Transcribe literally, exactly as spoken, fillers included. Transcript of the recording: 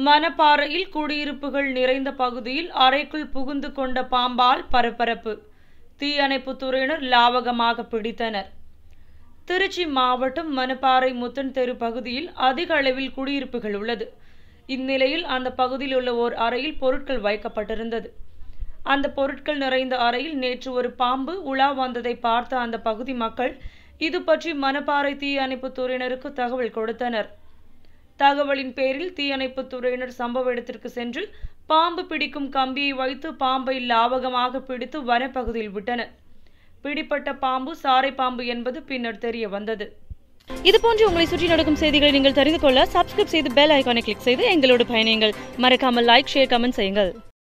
மணப்பாறையில் குடியிருப்புகள் நிறைந்த பகுதியில் அறைக்குள் புகுந்து கொண்ட பாம்பால் பரபரப்பு. தீயணைப்புத் துறையினர் லாவகமாக பிடித்தனர். திருச்சி மாவட்டம் மணப்பாறை முத்தன் தெரு பகுதியில் அதிக அளவில் குடியிருப்புகள் உள்ளது. இந்நிலையில் அந்த பகுதியில் உள்ள ஓர் அறையில் பொருட்கள் வைக்கப்பட்டிருந்தது. அந்த பொருட்கள் நிறைந்த அறையில் நேற்று ஒரு பாம்பு உலா வந்ததை பார்த்த அந்த பகுதி மக்கள் இது பற்றி மணப்பாறை தீயணைப்புத் துறையினருக்கு தகவல் கொடுத்தனர். தகவலின் பேரில் தீயணைப்புத் துறையினர் சம்பவ இடத்திற்கு சென்று பாம்பு பிடிக்கும் கம்பியை வைத்து பாம்பை லாவகமாக பிடித்து வனப்பகுதியில் விட்டனர். பிடிப்பட்ட பாம்பு சாரை பாம்பு என்பது பின்னர் தெரிய வந்தது. இதுபோன்று உங்களை சுற்றி நடக்கும் செய்திகளை நீங்கள் தெரிந்து கொள்ள சப்ஸ்கிரைப் செய்து பெல் ஐகானை கிளிக் செய்து எங்களோடு பயணியுங்கள். மறக்காமல் லைக், ஷேர், கமெண்ட் செய்யுங்கள்.